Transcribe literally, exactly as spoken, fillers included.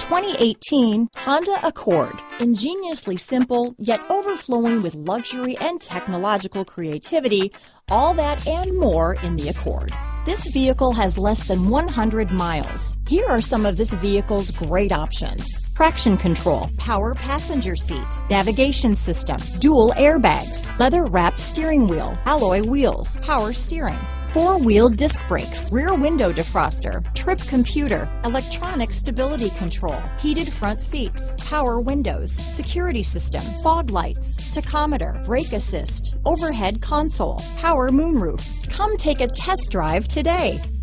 twenty eighteen Honda Accord. Ingeniously simple, yet overflowing with luxury and technological creativity, all that and more in the Accord. This vehicle has less than one hundred miles. Here are some of this vehicle's great options: traction control, power passenger seat, navigation system, dual airbags, leather-wrapped steering wheel, alloy wheels, power steering, four-wheel disc brakes, rear window defroster, trip computer, electronic stability control, heated front seats, power windows, security system, fog lights, tachometer, brake assist, overhead console, power moonroof. Come take a test drive today.